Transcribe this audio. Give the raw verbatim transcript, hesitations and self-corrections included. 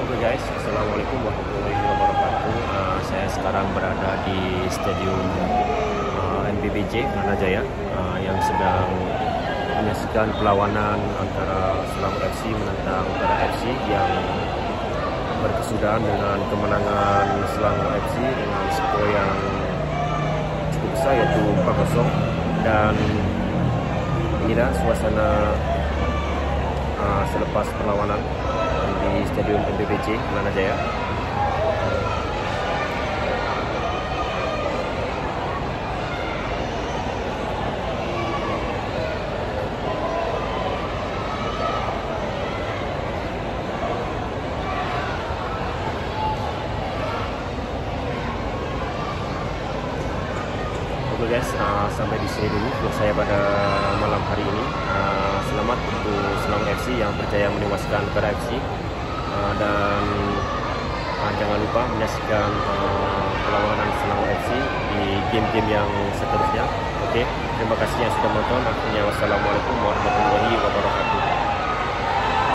Oke guys, Assalamualaikum warahmatullahi wabarakatuh. Uh, saya sekarang berada di Stadium uh, M B B J Kelana Jaya uh, yang sedang menyaksikan perlawanan antara Selangor F C menentang Utara F C yang berkesudahan dengan kemenangan Selangor F C dengan skor yang cukup besar, yaitu empat kosong. Dan inilah suasana uh, selepas perlawanan di Stadium M B B J Kelana Jaya. Oke guys, uh, sampai di sini dulu vlog saya pada malam hari ini. Uh, selamat untuk Selangor F C yang berjaya menewaskan Utara F C. Uh, dan uh, jangan lupa menyaksikan uh, perlawanan Selangor F C di game-game yang seterusnya. Oke, terima kasih yang sudah menonton. Akhirnya wassalamualaikum warahmatullahi wabarakatuh.